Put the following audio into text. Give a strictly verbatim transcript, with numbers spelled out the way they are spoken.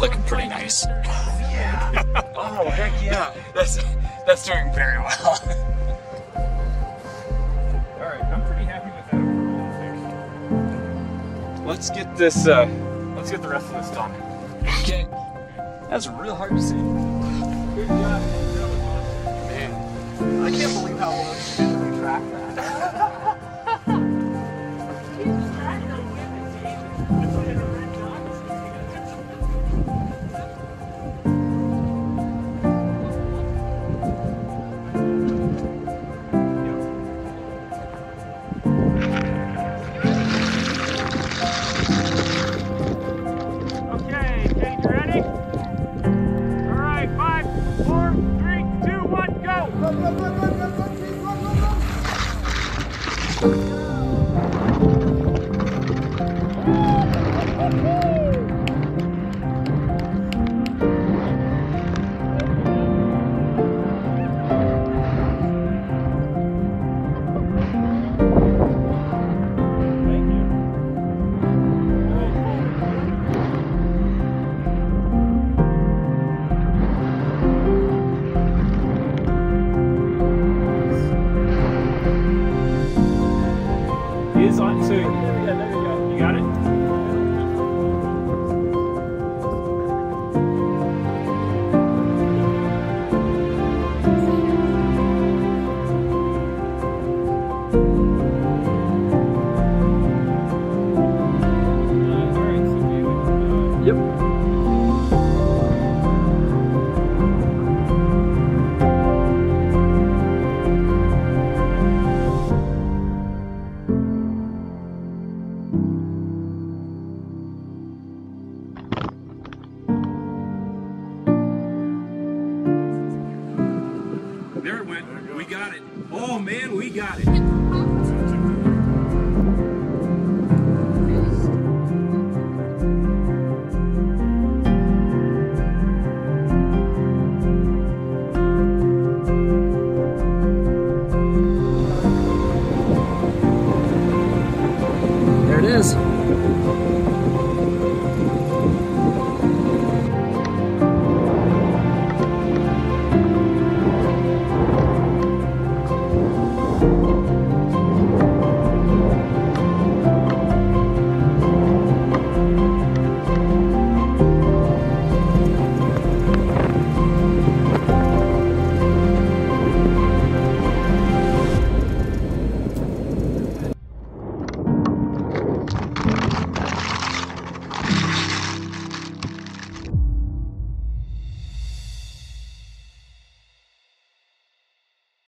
looking pretty nice. Yeah. Oh, heck yeah. That's, that's doing very well. Alright, I'm pretty happy with that overall. Let's get this, uh, Let's get the rest of this done. okay. That's real hard to see. Good job. Man. I can't believe how well you visually track that. Is on, so yeah, there you go. You got it? Yep. There it went. We got it. Oh man, we got it. There it is.